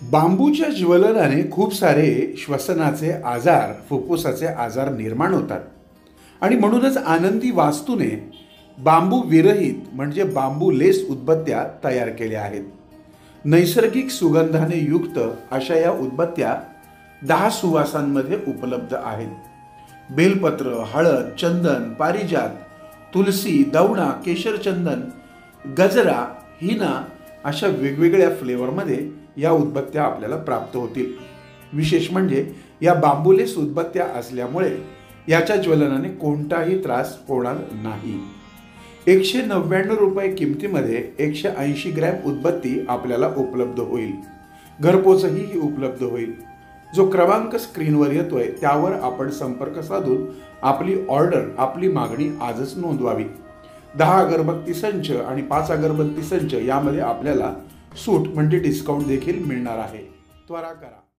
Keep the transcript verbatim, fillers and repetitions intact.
बांबूच्या ज्वलनाने खूप सारे श्वसनाचे आजार, फुफ्फुसाचे आजार निर्माण होतात आणि म्हणूनच आनंदी वास्तूने बांबू विरहित म्हणजे बांबू लेस उदबत्त्या तयार केल्या आहेत। नैसर्गिक सुगंधाने युक्त अशा या उदबत्त्या दहा सुवासांमध्ये उपलब्ध आहेत। बेलपत्र, हळद, चंदन, पारिजात, तुलसी, दवणा, केशर चंदन, गजरा, हिना अशा वेगवेगळ्या फ्लेवरमध्ये या उदबत्त्या आपल्याला प्राप्त होतील। विशेष म्हणजे या बांबूलेस उदबत्त्या असल्यामुळे याच्या ज्वलनाने कोणताही त्रास होणार नाही। एकशे नव्याण्णव रुपये किमतीमध्ये एकशे ऐंशी ग्रॅम उदबत्ती आपल्याला उपलब्ध होईल। घरपोचही ही उपलब्ध होईल। जो क्रमांक स्क्रीनवर येतोय त्यावर आपण संपर्क साधून आपली ऑर्डर, आपली मागणी आजच नोंदवावी। दहा अगरबत्ती संच आणि पाच अगरबत्ती संच यामध्ये आपल्याला सूट म्हणजे डिस्काउंट देखील मिळणार आहे। त्वरा करा।